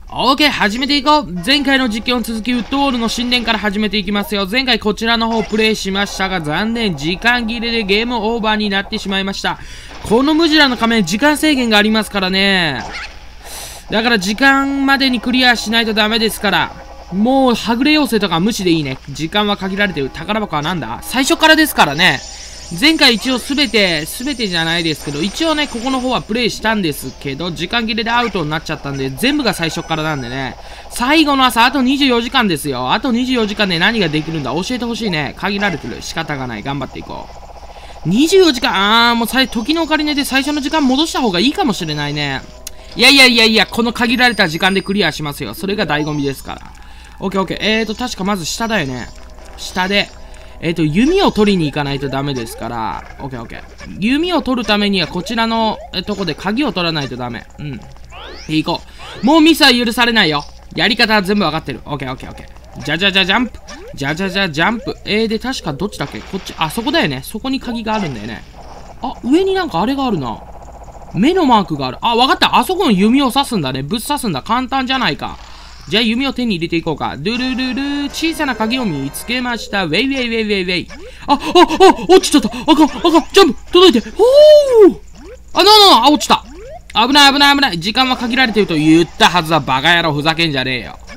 OK、始めていこう。前回の実況の続き、ウッドウォールの神殿から始めていきますよ。前回こちらの方プレイしましたが、残念、時間切れでゲームオーバーになってしまいました。このムジュラの仮面、時間制限がありますからね。だから時間までにクリアしないとダメですから。もう、はぐれ要請とか無視でいいね。時間は限られてる。宝箱はなんだ？最初からですからね。前回一応すべてじゃないですけど、一応ね、ここの方はプレイしたんですけど、時間切れでアウトになっちゃったんで、全部が最初からなんでね、最後の朝、あと24時間ですよ。あと24時間で何ができるんだ？教えてほしいね。限られてる。仕方がない。頑張っていこう。24時間、もう時のオカリネで最初の時間戻した方がいいかもしれないね。いや、この限られた時間でクリアしますよ。それが醍醐味ですから。オッケー。確かまず下だよね。下で。弓を取りに行かないとダメですから、オッケー。弓を取るためにはこちらのとこで鍵を取らないとダメ。行こう。もうミスは許されないよ。やり方は全部わかってる。オッケー。ジャンプ。ジャンプ。で、確かどっちだっけ？こっち、あ、そこだよね。そこに鍵があるんだよね。あ、上になんかあれがあるな。目のマークがある。あ、わかった。あそこの弓を刺すんだね。ぶっ刺すんだ。簡単じゃないか。じゃあ弓を手に入れていこうか。ドゥルルル、小さな鍵を見つけました。ウェイ。落ちちゃった。あかん、ジャンプ、届いて。ほー。落ちた。危ない。時間は限られてると言ったはずだ。バカ野郎、ふざけんじゃねえよ。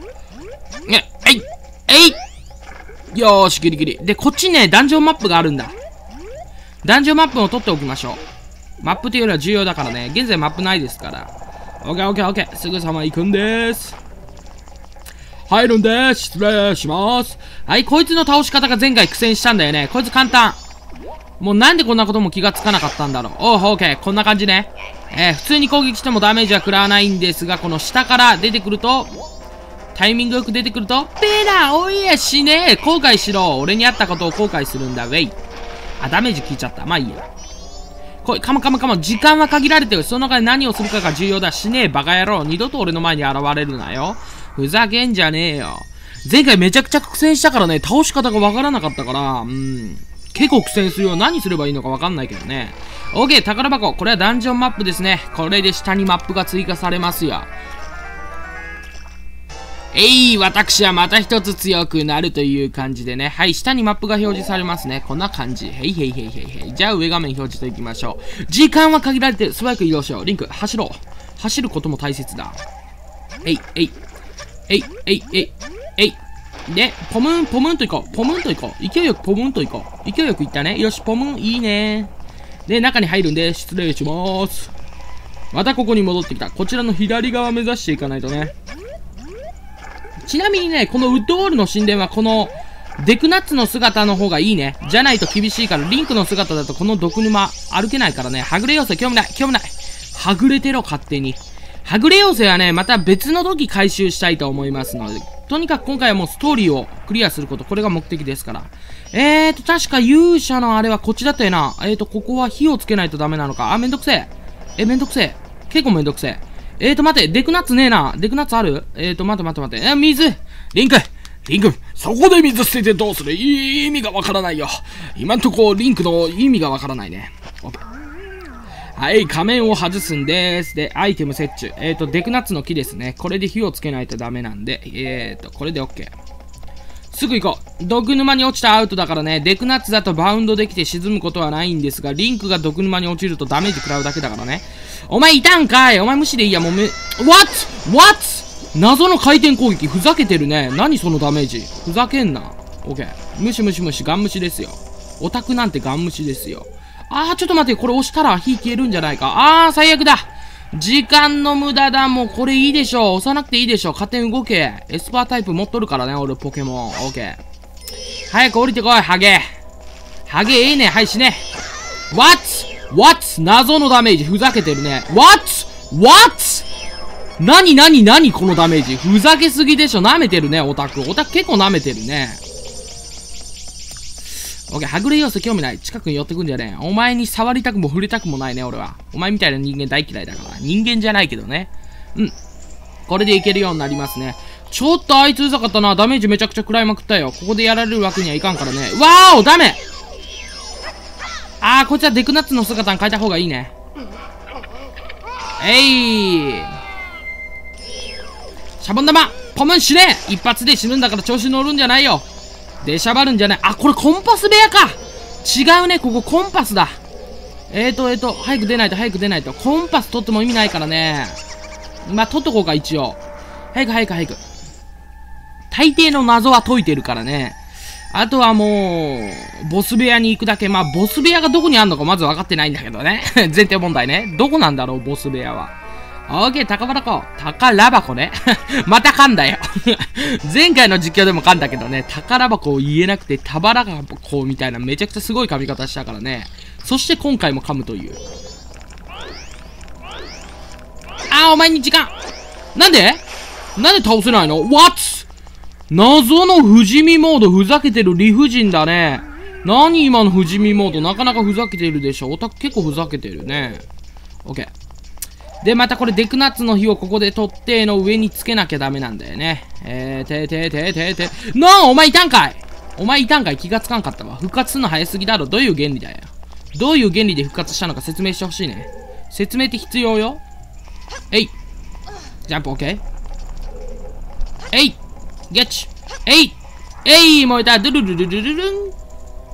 よーし、ギリギリ。で、こっちね、ダンジョンマップがあるんだ。ダンジョンマップを取っておきましょう。マップっていうのは重要だからね。現在マップないですから。オッケー。すぐさま行くんです。入るんです。失礼します。はい、こいつの倒し方が前回苦戦したんだよね。こいつ簡単。もうなんでこんなことも気がつかなかったんだろう。オッケー。こんな感じね。普通に攻撃してもダメージは食らわないんですが、この下から出てくると、タイミングよく出てくると、ペラおいやしねえ。後悔しろ。俺にあったことを後悔するんだ。ウェイ。あ、ダメージ効いちゃった。まあいいや。カモン。時間は限られてる。その中で何をするかが重要だ。しねえ、バカ野郎。二度と俺の前に現れるなよ。ふざけんじゃねえよ。前回めちゃくちゃ苦戦したからね、倒し方がわからなかったから、結構苦戦するよ。何すればいいのかわかんないけどね。OK、宝箱。これはダンジョンマップですね。これで下にマップが追加されますよ。私はまた一つ強くなるという感じでね。はい、下にマップが表示されますね。こんな感じ。へい。じゃあ上画面表示といきましょう。時間は限られて素早く移動しよう。リンク、走ろう。走ることも大切だ。で、ポムンと行こう。勢いよくポムンと行こう。勢いよく行ったね。よし、ポムン、いいね。で、中に入るんで、失礼します。またここに戻ってきた。こちらの左側目指していかないとね。ちなみにね、このウッドウォールの神殿はこのデクナッツの姿の方がいいね。じゃないと厳しいから、リンクの姿だとこの毒沼歩けないからね。はぐれ要請興味ない。はぐれてろ、勝手に。はぐれ要請はね、また別の時回収したいと思いますので、とにかく今回はもうストーリーをクリアすること、これが目的ですから。確か勇者のあれはこっちだったよな。ここは火をつけないとダメなのか。あ、めんどくせえ。めんどくせえ。結構めんどくせえ。待て、デクナッツねえな。デクナッツある？待て。水！リンク、そこで水捨ててどうする？意味がわからないよ。今んとこリンクの意味がわからないね。はい、仮面を外すんです。で、アイテム設置。デクナッツの木ですね。これで火をつけないとダメなんで、これで OK。すぐ行こう。毒沼に落ちたアウトだからね、デクナッツだとバウンドできて沈むことはないんですが、リンクが毒沼に落ちるとダメージ食らうだけだからね。お前いたんかい！お前無視でいいや、もうWhat？ 謎の回転攻撃。ふざけてるね。何そのダメージ。ふざけんな。OK。無視、ガン無視ですよ。オタクなんてガン無視ですよ。ちょっと待って、これ押したら火消えるんじゃないか。最悪だ。時間の無駄だ。もうこれいいでしょ。押さなくていいでしょ。勝手に動け。エスパータイプ持っとるからね、俺ポケモン。オッケー。早く降りてこい、ハゲええね。はい、死ね。What？ 謎のダメージ。ふざけてるね。What？ 何このダメージ。ふざけすぎでしょ。舐めてるね、オタク結構舐めてるね。オッケー、はぐれ要素興味ない。近くに寄ってくんじゃねえ。お前に触りたくも触れたくもないね、俺は。お前みたいな人間大嫌いだから。人間じゃないけどね。これでいけるようになりますね。ちょっとあいつうざかったな。ダメージめちゃくちゃ食らいまくったよ。ここでやられるわけにはいかんからね。ダメ！こいつはデクナッツの姿に変えた方がいいね。 シャボン玉ポムン死ね一発で死ぬんだから調子乗るんじゃないよ。出しゃばるんじゃない。あ、これコンパス部屋か。違うね、ここコンパスだ。早く出ないと、早く出ないと。コンパス取っても意味ないからね。まあ、取っとこうか、一応。早く早く早く。大抵の謎は解いてるからね。あとはもう、ボス部屋に行くだけ。まあ、ボス部屋がどこにあんのかまず分かってないんだけどね。前提問題ね。どこなんだろう、ボス部屋は。オーケー、宝箱。宝箱ね。また噛んだよ。前回の実況でも噛んだけどね、宝箱を言えなくて、宝箱みたいなめちゃくちゃすごい噛み方したからね。そして今回も噛むという。お前に時間なんで倒せないの ?What? 謎の不死身モード、ふざけてる理不尽だね。何今の不死身モード、なかなかふざけてるでしょ。オタク結構ふざけてるね。OK。で、またこれデクナッツの火をここで取っての上につけなきゃダメなんだよね。お前いたんかいお前いたんかい気がつかんかったわ。復活するの早すぎだろ。どういう原理だよ。どういう原理で復活したのか説明してほしいね。説明って必要よ。ジャンプ OK。ゲッチ燃えた。ドゥルルルルルルン。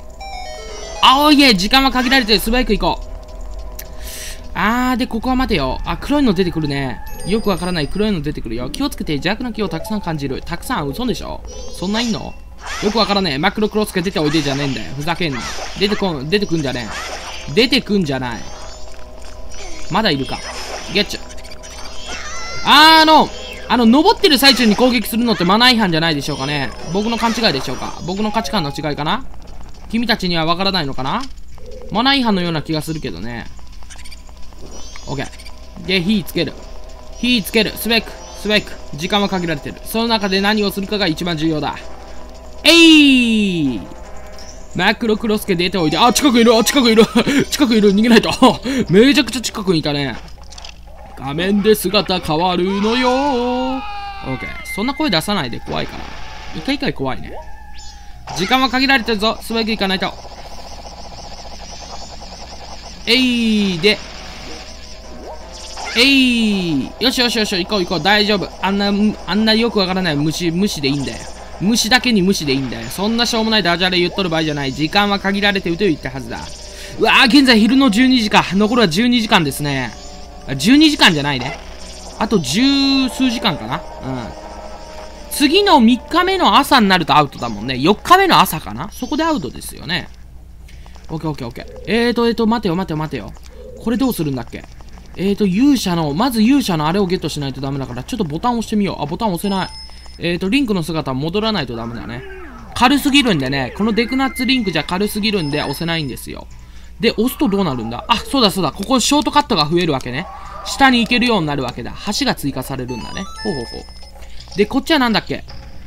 時間は限られてる。素早く行こう。で、ここは待てよ。黒いの出てくるね。よくわからない黒いの出てくるよ。気をつけて、邪悪な気をたくさん感じる。たくさん嘘でしょそんないんのよくわからねえ。マクロクロスが出ておいでじゃねえんだよ。ふざけんな。出てくんじゃねえ。出てくんじゃない。まだいるか。ゲッチュ。登ってる最中に攻撃するのってマナー違反じゃないでしょうかね。僕の勘違いでしょうか。僕の価値観の違いかな。君たちにはわからないのかな。マナー違反のような気がするけどね。OK。で、火つける。スペック。時間は限られてる。その中で何をするかが一番重要だ。マクロクロスケ出ておいて。近くいる逃げないと。めちゃくちゃ近くにいたね。画面で姿変わるのよー。OK。そんな声出さないで怖いから。一回怖いね。時間は限られてるぞ。素早く行かないと。よし、行こう。大丈夫。あんなよくわからない無視でいいんだよ。虫だけに無視でいいんだよ。そんなしょうもないダジャレ言っとる場合じゃない。時間は限られてると言ったはずだ。現在昼の12時か。残るは12時間ですね。12時間じゃないね。あと十数時間かな。次の3日目の朝になるとアウトだもんね。4日目の朝かな。そこでアウトですよね。オッケー。待てよ。これどうするんだっけ。まず勇者のあれをゲットしないとダメだから、ちょっとボタン押してみよう。ボタン押せない。リンクの姿戻らないとダメだね。軽すぎるんでね、このデクナッツリンクじゃ軽すぎるんで押せないんですよ。で、押すとどうなるんだ。そうだ。ここショートカットが増えるわけね。下に行けるようになるわけだ。橋が追加されるんだね。ほう。で、こっちはなんだっけ。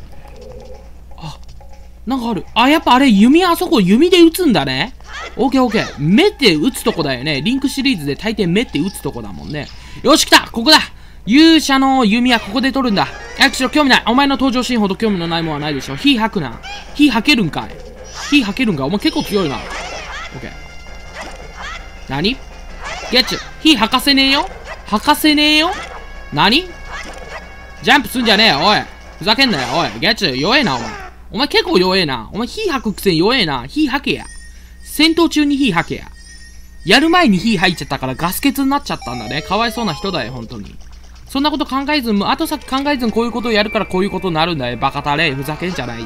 なんかある。やっぱあれ、あそこ弓で撃つんだね。オッケー。目って撃つとこだよね。リンクシリーズで大抵目って撃つとこだもんね。よし、来たここだ勇者の弓はここで取るんだ。早くしろ、興味ない。お前の登場シーンほど興味のないものはないでしょ。火吐くな。火吐けるんかい。お前結構強いな。オッケー。何ゲッチュ。火吐かせねえよ。何ジャンプすんじゃねえよ、おい。ふざけんなよ、おい。ゲッチュ、弱えな、お前。お前結構弱えな。お前火吐くくせに弱えな。火吐けや。戦闘中に火吐けや。やる前に火吐いちゃったからガス欠になっちゃったんだね。かわいそうな人だよ、本当に。そんなこと考えず、後先考えずにこういうことをやるからこういうことになるんだよ。バカタレ。ふざけんじゃないよ。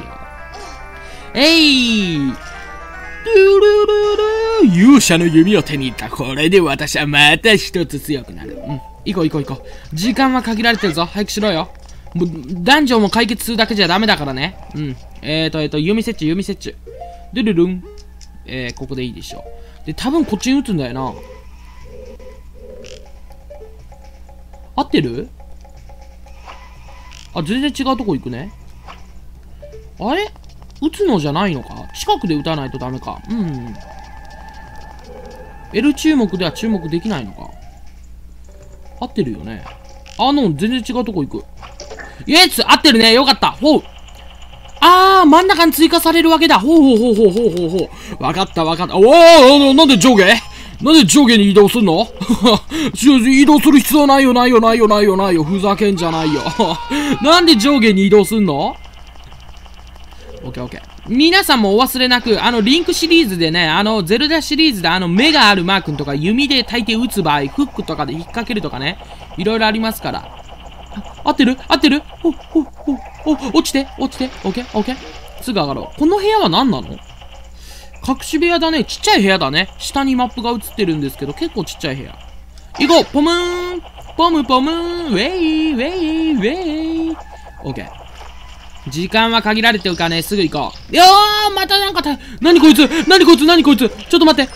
勇者の弓を手に入った。これで私はまた一つ強くなる。行こう。時間は限られてるぞ。早くしろよ。もう、ダンジョンも解決するだけじゃダメだからね。弓設置。ドゥルルン。ここでいいでしょ。で、多分こっちに撃つんだよな。合ってる？全然違うとこ行くね。あれ？撃つのじゃないのか？近くで撃たないとダメか。L 注目では注目できないのか。合ってるよね。全然違うとこ行く。イエス！合ってるね。よかった。ほう。真ん中に追加されるわけだ。ほう。わかった。なんで上下なんで上下に移動すんの移動する必要ないよ、ないよ、ないよ、ないよ、ないよ。ふざけんじゃないよ。なんで上下に移動すんの？オッケーオッケー。皆さんもお忘れなく、リンクシリーズでね、ゼルダシリーズで目があるマー君とか弓で大抵撃つ場合、フックとかで引っ掛けるとかね、いろいろありますから。合ってる合ってる？落ちて落ちて。オッケーオッケー。すぐ上がろう。この部屋は何なの？隠し部屋だね。ちっちゃい部屋だね。下にマップが映ってるんですけど、結構ちっちゃい部屋。行こう！ポムーン！ポムポムーン！ウェイウェイウェイ！オッケー。時間は限られてるからね、すぐ行こう。またなんか何こいつ何こいつ何こいつちょっと待って、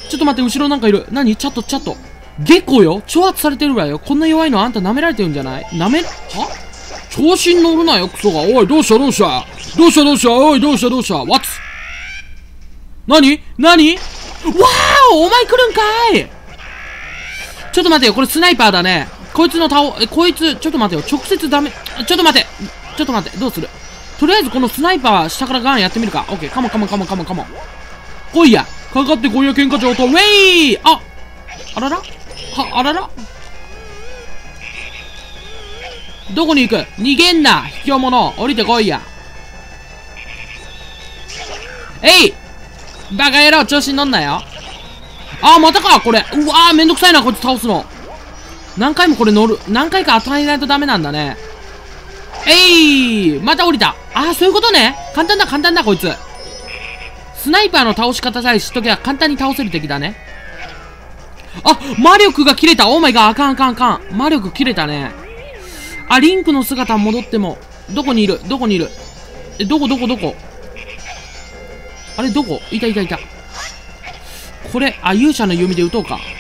後ろなんかいる。何？チャット。ゲコよ？挑発されてるわよ。こんな弱いのあんた舐められてるんじゃない？は？調子に乗るなよ、クソが。おい、どうしたおい、どうしたWhat？ 何？わーお前来るんかい！ちょっと待てよ、これスナイパーだね。こいつ、ちょっと待てよ、直接ダメ。ちょっと待って、どうする？とりあえずこのスナイパー下からガンやってみるか。オッケー、カモン。来いや。かかってこいや、喧嘩上等。ウェイ！あららどこに行く？逃げんな、卑怯者。降りてこいや。バカ野郎、調子に乗んなよ。またか、これ。うわー、めんどくさいな、こいつ倒すの。何回もこれ乗る。何回か与えないとダメなんだね。また降りた。そういうことね。簡単だ、こいつ。スナイパーの倒し方さえ知っときゃ簡単に倒せる敵だね。魔力が切れた。オーマイガー、あかん。魔力切れたね。リンクの姿戻っても。どこにいる？どこ？あれ、どこ？いた。これ、勇者の弓で撃とうか。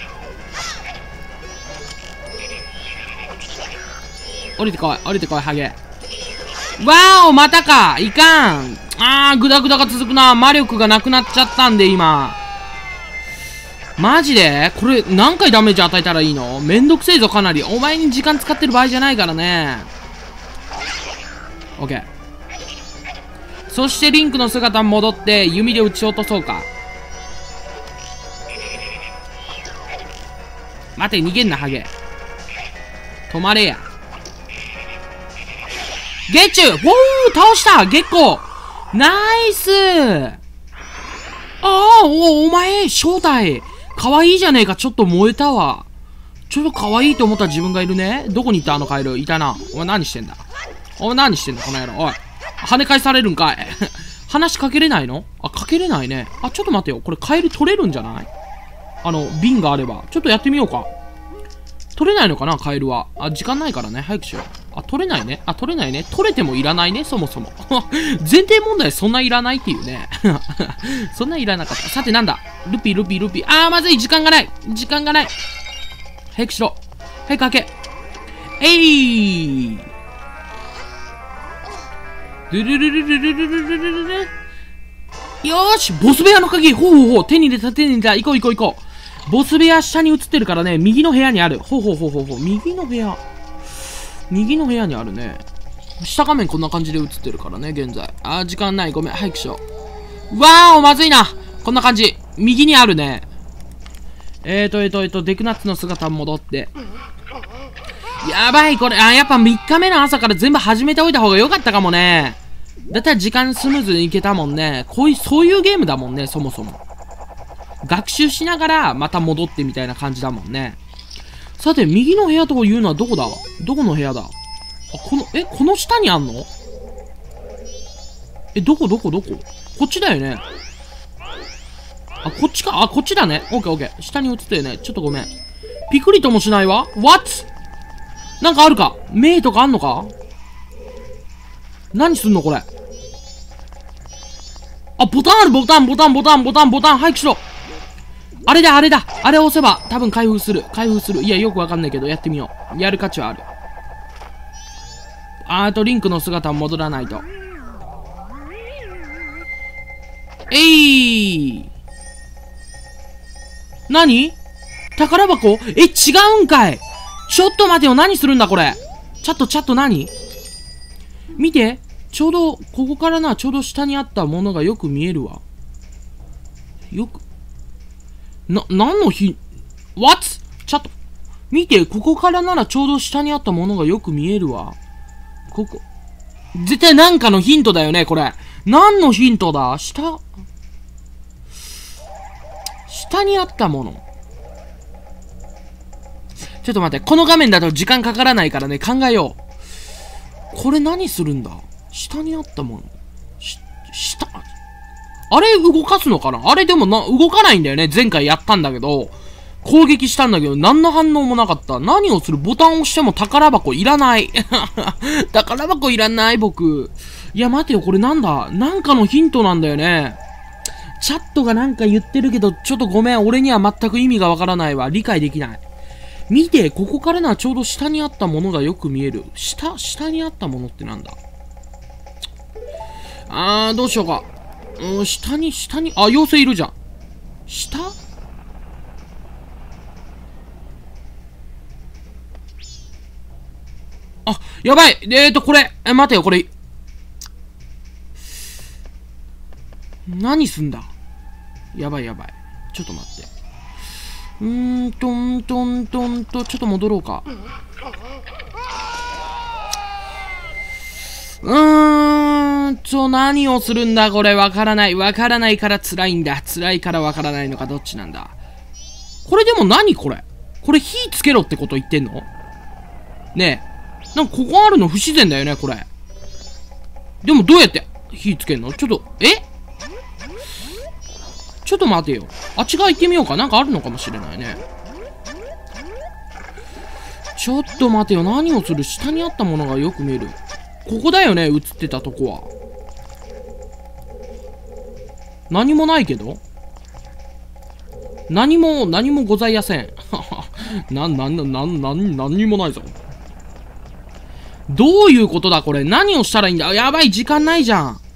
降りてこい、ハゲ。わーお、またか。いかん。グダグダが続くな。魔力がなくなっちゃったんで、今。マジで？これ、何回ダメージ与えたらいいの？めんどくせえぞ、かなり。お前に時間使ってる場合じゃないからね。オッケー。そしてリンクの姿に戻って弓で撃ち落とそうか。待て、逃げんな、ハゲ。止まれや。ゲチュ！倒したゲッコ！ナイス！お前、正体。かわいいじゃねえか。ちょっと燃えたわ。ちょっとかわいいと思った自分がいるね。どこにいた？カエル。いたな。お前何してんだ、この野郎。おい。跳ね返されるんかい。話しかけれないの？かけれないね。ちょっと待てよ。これカエル取れるんじゃない？瓶があれば。ちょっとやってみようか。取れないのかな、カエルは。時間ないからね。早くしよう。取れないね。取れないね。取れてもいらないね、そもそも。前提問題そんないらないっていうね。そんないらなかった。さてなんだ？ルピー。まずい。時間がない。早くしろ。早く開け。よーし、ボス部屋の鍵。手に入れた。行こう。ボス部屋下に映ってるからね、右の部屋にある。右の部屋にあるね。下画面こんな感じで映ってるからね、現在。時間ない。ごめん。早くしよう。わーお、まずいな。こんな感じ。右にあるね。デクナッツの姿戻って。やばい、これ。やっぱ3日目の朝から全部始めておいた方が良かったかもね。だったら時間スムーズにいけたもんね。そういうゲームだもんね、そもそも。学習しながらまた戻ってみたいな感じだもんね。さて、右の部屋というのはどこだ？どこの部屋だ？この下にあんの？どこ？こっちだよね。こっちか。こっちだね。オッケー。下に映ってるね。ちょっとごめん。ピクリともしないわ。What？ なんかあるか？目とかあんのか？何すんのこれ。ボタンある。ボタン。早くしろ。あれだ。あれ押せば多分開封する。いや、よくわかんないけど、やってみよう。やる価値はある。リンクの姿戻らないと。何？宝箱？違うんかい。ちょっと待てよ。何するんだこれ。チャット何？見て。ちょうど、ここからちょうど下にあったものがよく見えるわ。何の What? ちょっと。見て、ここからならちょうど下にあったものがよく見えるわ。ここ。絶対なんかのヒントだよね、これ。何のヒントだ？下にあったもの。ちょっと待って、この画面だと時間かからないからね、考えよう。これ何するんだ？下にあったもの。下あれ動かすのかな？あれでも動かないんだよね。前回やったんだけど。攻撃したんだけど、何の反応もなかった。何をする？ボタンを押しても宝箱いらない。宝箱いらない、僕。いや、待てよ、これなんだ？なんかのヒントなんだよね。チャットがなんか言ってるけど、ちょっとごめん。俺には全く意味がわからないわ。理解できない。見て、ここからならちょうど下にあったものがよく見える。下にあったものってなんだ？どうしようか。下に、妖精いるじゃん。下？やばい。これ。待てよ、これ。何すんだ？やばい。ちょっと待って。ちょっと戻ろうか。何をするんだ、これ。わからないから辛いんだ。辛いからわからないのか、どっちなんだ。これでも何これ？これ火つけろってこと言ってんの？ねえ。なんかここあるの不自然だよね、これ。でもどうやって火つけんの？ちょっと待てよ。あっち側行ってみようか。なんかあるのかもしれないね。ちょっと待てよ。何をする？下にあったものがよく見える。ここだよね、映ってたとこは。何もないけど？何もございやせん。何にもないぞ。どういうことだこれ？何をしたらいいんだ？やばい、時間ないじゃん。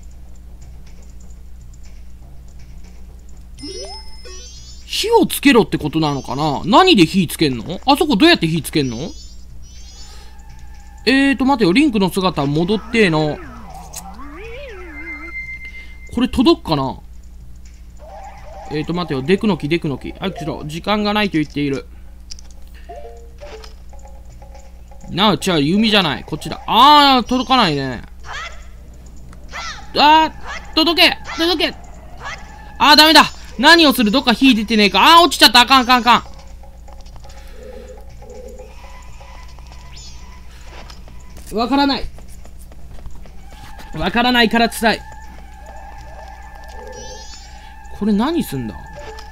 火をつけろってことなのかな？何で火つけんの？あそこどうやって火つけんの？待てよ。リンクの姿戻っての。これ届くかな？待てよ。デクノキ。あ、ちょっと、時間がないと言っている。違う、弓じゃない。こっちだ。届かないね。届け。ダメだ。何をする？どっか火出てねえか。落ちちゃった。あかん。わからないから辛い。これ何すんだ？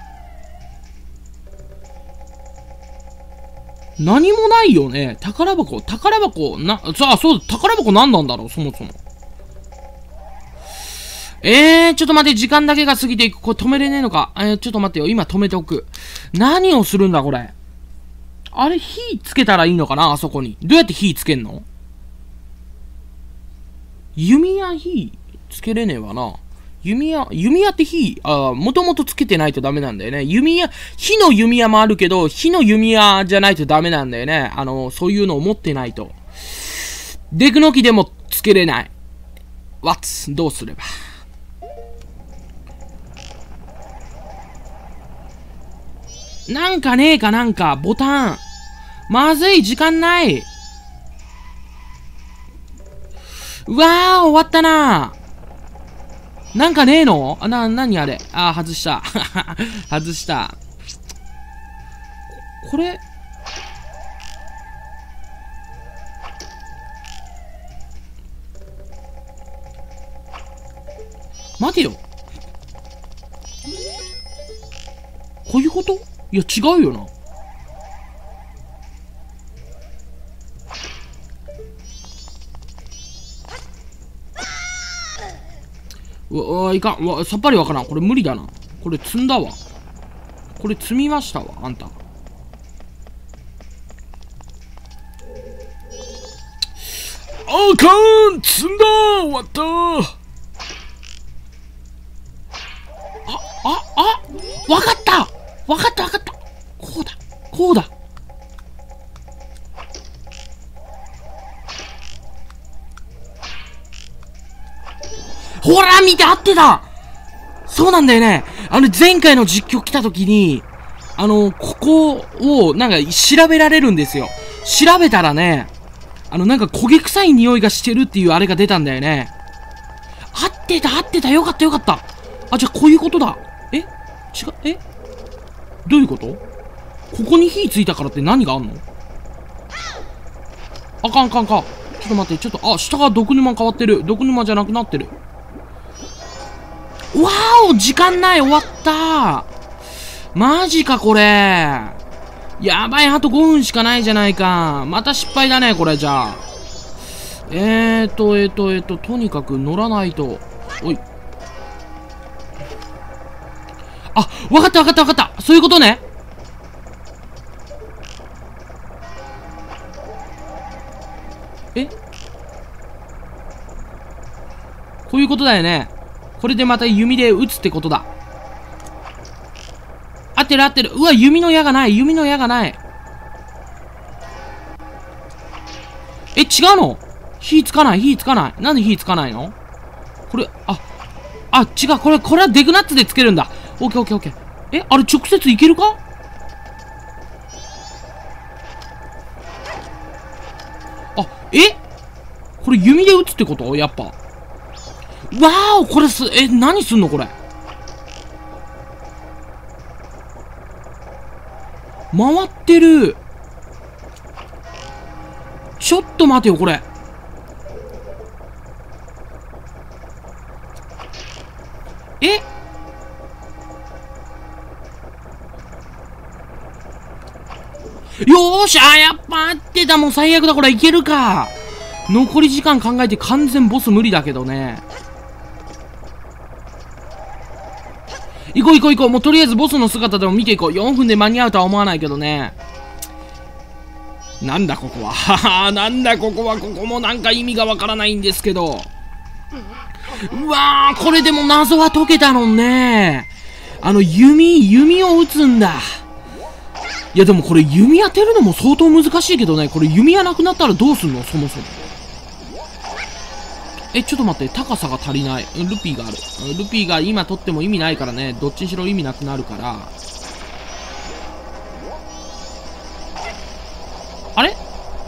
何もないよね。宝箱、そうだ、宝箱何なんだろう、そもそも。ちょっと待って、時間だけが過ぎていく。これ止めれねえのか。ちょっと待ってよ、今止めておく。何をするんだ、これ。あれ、火つけたらいいのかな、あそこに。どうやって火つけんの？弓矢火つけれねえわな。弓矢って火、もともとつけてないとダメなんだよね。火の弓矢もあるけど、火の弓矢じゃないとダメなんだよね。そういうのを持ってないと。デクノキでもつけれない。どうすれば。なんかねえかなんか、ボタン。まずい、時間ない。終わったな。なんかねえの？何あれ？外した。外した。これ待てよ。こういうこと？いや、違うよな。いかん。さっぱりわからん。これ無理だな。これ積んだわ。これ積みましたわ、あんた。積んだ！終わった！わかったこうだほら見て合ってた！そうなんだよね。前回の実況来た時に、 ここを、なんか、調べられるんですよ。調べたらね、なんか焦げ臭い匂いがしてるっていうあれが出たんだよね。合ってた、よかった。あ、じゃあこういうことだ。どういうこと？ここに火ついたからって何があんの？あかん。ちょっと待って、下が毒沼変わってる。毒沼じゃなくなってる。わーお、時間ない、終わったー。マジか、これ。やばい、あと5分しかないじゃないか。また失敗だね、これ、じゃあ。とにかく乗らないと。おい。あ、わかった。そういうことね。こういうことだよね。これでまた弓で撃つってことだ。合ってる。うわ、弓の矢がない。違うの？火つかない。なんで火つかないの？これ、違う。これはデグナッツでつけるんだ。オッケー。あれ直接いけるか？これ弓で撃つってこと？やっぱ。わーお、これ何すんのこれ。回ってる。ちょっと待てよ、これ。よーし、やっぱ合ってた。もう最悪だ、これ。いけるか。残り時間考えて完全ボス無理だけどね。行こう。もうとりあえずボスの姿でも見ていこう。4分で間に合うとは思わないけどね。なんだここは。ここもなんか意味がわからないんですけど。うわー、これでも謎は解けたのね。弓を撃つんだ。いやでもこれ弓当てるのも相当難しいけどね。これ弓矢なくなったらどうすんのそもそも。ちょっと待って、高さが足りない。ルピーがある。ルピーが今取っても意味ないからね。どっちにしろ意味なくなるから。あれ？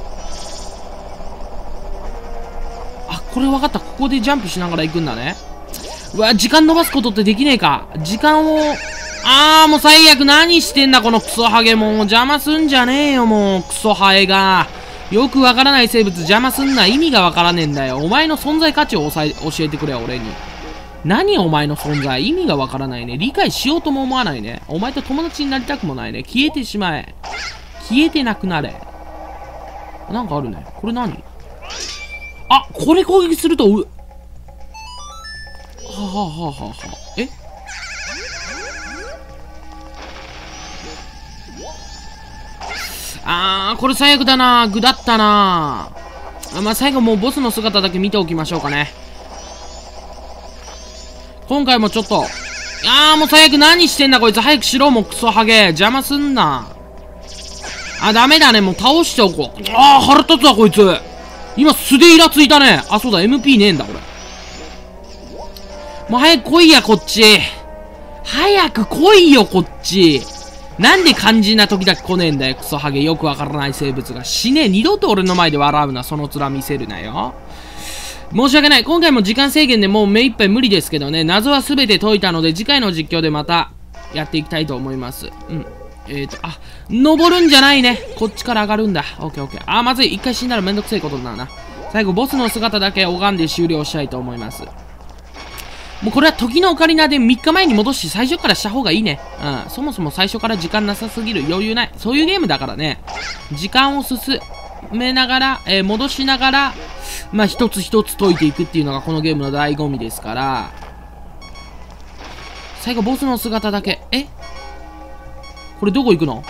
これ分かった。ここでジャンプしながら行くんだね。うわ、時間伸ばすことってできねえか。時間を、もう最悪。何してんだ、このクソハゲ。もう邪魔すんじゃねえよ、もう。クソハエが。よくわからない生物邪魔すんな。意味がわからねえんだよ。お前の存在価値を教えてくれよ、俺に。何お前の存在。意味がわからないね。理解しようとも思わないね。お前と友達になりたくもないね。消えてしまえ。消えてなくなれ。なんかあるね。これ何？これ攻撃すると、これ最悪だな。具だったな。最後もうボスの姿だけ見ておきましょうかね。今回もちょっと、もう最悪。何してんだこいつ。早くしろ、もうクソハゲ。邪魔すんな。ダメだね。もう倒しておこう。腹立つわ、こいつ。今素でイラついたね。そうだ、MP ねえんだ、俺。もう早く来いや、こっち。早く来いよ、こっち。なんで肝心な時だけ来ねえんだよ、クソハゲ。よくわからない生物が。死ねえ。二度と俺の前で笑うな。その面見せるなよ。申し訳ない。今回も時間制限でもう目いっぱい無理ですけどね。謎は全て解いたので、次回の実況でまたやっていきたいと思います。登るんじゃないね。こっちから上がるんだ。オッケー。まずい。一回死んだらめんどくせえことになるな。最後、ボスの姿だけ拝んで終了したいと思います。もうこれは時のオカリナで3日前に戻し最初からした方がいいね。そもそも最初から時間なさすぎる。余裕ない。そういうゲームだからね。時間を進めながら、戻しながら、一つ一つ解いていくっていうのがこのゲームの醍醐味ですから。最後、ボスの姿だけ。これどこ行くの？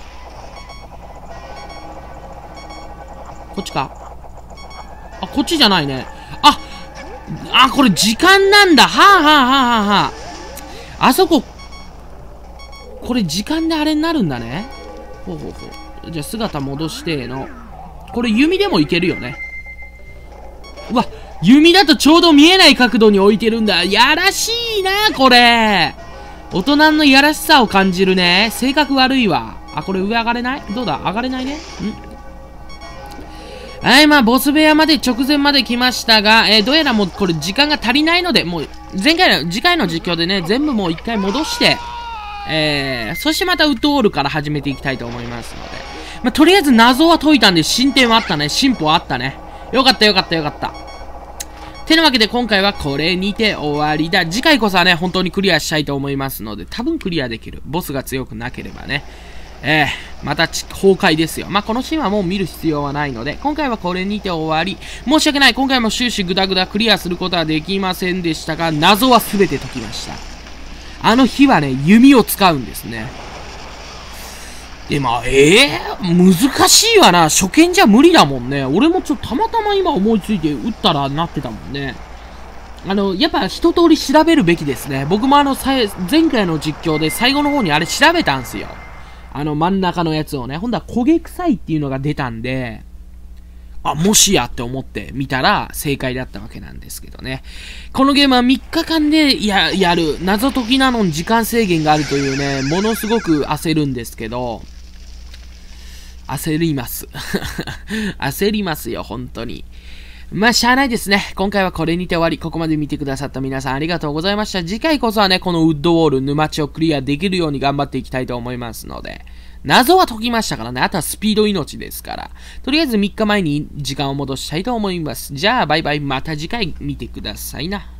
こっちか？こっちじゃないね。これ時間なんだ。あそこ、これ時間であれになるんだね。じゃあ姿戻しての。これ弓でもいけるよね。うわ、弓だとちょうど見えない角度に置いてるんだ。やらしいな、これ。 大人のいやらしさを感じるね。性格悪いわ。あ、これ上上がれない？どうだ？上がれないね。はい、まあ、ボス部屋まで直前まで来ましたが、どうやらもうこれ時間が足りないので、もう次回の実況でね、全部もう一回戻して、そしてまたウッドウォールから始めていきたいと思いますので。まあ、とりあえず謎は解いたんで、進展はあったね。進歩はあったね。よかったよかったよかった。てなわけで今回はこれにて終わりだ。次回こそはね、本当にクリアしたいと思いますので、多分クリアできる。ボスが強くなければね。また崩壊ですよ。まあ、このシーンはもう見る必要はないので、今回はこれにて終わり。申し訳ない。今回も終始グダグダクリアすることはできませんでしたが、謎は全て解きました。あの日はね、弓を使うんですね。で、まあ、難しいわな。初見じゃ無理だもんね。俺もちょっとたまたま今思いついて撃ったらなってたもんね。やっぱ一通り調べるべきですね。僕も前回の実況で最後の方にあれ調べたんすよ。真ん中のやつをね。ほんだら焦げ臭いっていうのが出たんで、あ、もしやって思って見たら正解だったわけなんですけどね。このゲームは3日間でやる。謎解きなのに時間制限があるというね、ものすごく焦るんですけど、焦ります。焦りますよ、本当に。まあ、しゃあないですね。今回はこれにて終わり。ここまで見てくださった皆さんありがとうございました。次回こそはね、このウッドウォール、沼地をクリアできるように頑張っていきたいと思いますので。謎は解きましたからね。あとはスピード命ですから。とりあえず3日前に時間を戻したいと思います。じゃあ、バイバイ。また次回見てくださいな。